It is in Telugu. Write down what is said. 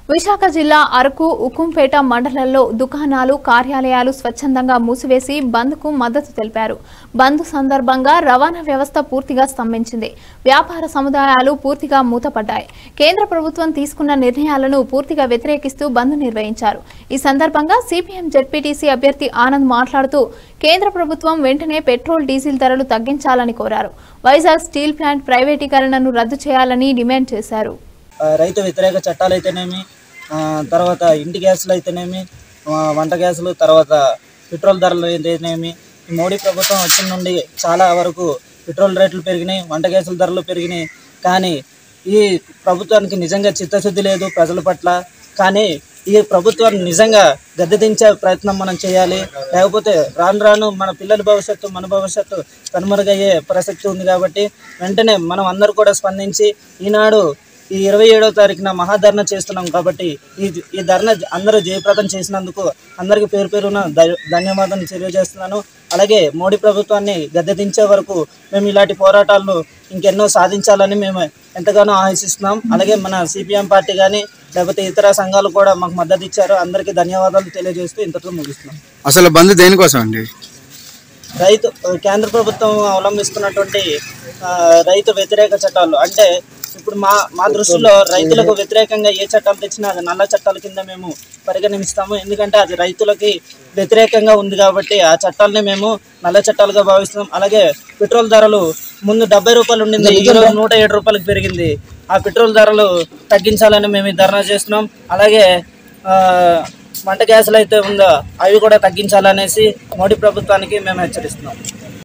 విశాఖ జిల్లా అరకు ఉక్కుంపేట మండలంలో దుకాణాలు కార్యాలయాలు స్వచ్ఛందంగా మూసివేసి బంద్కు మద్దతు తెలిపారు. బంద్ సందర్భంగా రవాణా వ్యవస్థ పూర్తిగా స్తంభించింది. వ్యాపార సముదాయాలు పూర్తిగా మూతపడ్డాయి. కేంద్ర ప్రభుత్వం తీసుకున్న నిర్ణయాలను పూర్తిగా వ్యతిరేకిస్తూ బంద్ నిర్వహించారు. ఈ సందర్భంగా సిపిఎం జెడ్పీటీసీ అభ్యర్థి ఆనంద్ మాట్లాడుతూ కేంద్ర ప్రభుత్వం వెంటనే పెట్రోల్ డీజిల్ ధరలు తగ్గించాలని కోరారు. వైజాగ్ స్టీల్ ప్లాంట్ ప్రైవేటీకరణను రద్దు చేయాలని డిమాండ్ చేశారు. రైతు వ్యతిరేక చట్టాలు అయితేనేమి, తర్వాత ఇంటి గ్యాసులు అయితేనేమి, వంట గ్యాసులు, తర్వాత పెట్రోల్ ధరలు అయితేనేమి, మోడీ ప్రభుత్వం వచ్చిన నుండి చాలా వరకు పెట్రోల్ రేట్లు పెరిగినాయి, వంట గ్యాసుల ధరలు పెరిగినాయి. కానీ ఈ ప్రభుత్వానికి నిజంగా చిత్తశుద్ధి లేదు ప్రజల పట్ల. కానీ ఈ ప్రభుత్వాన్ని నిజంగా గద్దెదించే ప్రయత్నం మనం చేయాలి. లేకపోతే రాను రాను మన పిల్లల భవిష్యత్తు, మన భవిష్యత్తు కనుమరుగయ్యే ప్రసక్తి ఉంది. కాబట్టి వెంటనే మనం అందరూ కూడా స్పందించి ఈనాడు ఈ 27వ తారీఖున మహాధర్నా చేస్తున్నాం. కాబట్టి ఈ ధర్నా అందరూ జయప్రదం చేసినందుకు అందరికీ పేరు పేరున ధన్యవాదాలు తెలియజేస్తున్నాను. అలాగే మోడీ ప్రభుత్వాన్ని గద్దెదించే వరకు మేము ఇలాంటి పోరాటాలను ఇంకెన్నో సాధించాలని మేము ఎంతగానో ఆశిస్తున్నాం. అలాగే మన సిపిఎం పార్టీ కానీ లేకపోతే ఇతర సంఘాలు కూడా మాకు మద్దతు ఇచ్చారు. అందరికీ ధన్యవాదాలు తెలియజేస్తూ ఇంతతో ముగిస్తున్నాం. అసలు బంద్ దేనికోసం అండి? కేంద్ర ప్రభుత్వం అవలంబిస్తున్నటువంటి రైతు వ్యతిరేక చట్టాలు, అంటే ఇప్పుడు మా దృష్టిలో రైతులకు వ్యతిరేకంగా ఏ చట్టాలు తెచ్చినా అది నల్ల చట్టాల కింద మేము పరిగణిస్తాము. ఎందుకంటే అది రైతులకి వ్యతిరేకంగా ఉంది కాబట్టి ఆ చట్టాలని మేము నల్ల చట్టాలుగా భావిస్తున్నాం. అలాగే పెట్రోల్ ధరలు ముందు 70 రూపాయలు ఉండింది, ఈరోజు 107 రూపాయలకు పెరిగింది. ఆ పెట్రోల్ ధరలు తగ్గించాలని మేము ధర్నా చేస్తున్నాం. అలాగే వంట గ్యాసులు అయితే ఉందో అవి కూడా తగ్గించాలనేసి మోడీ ప్రభుత్వానికి మేము హెచ్చరిస్తున్నాం.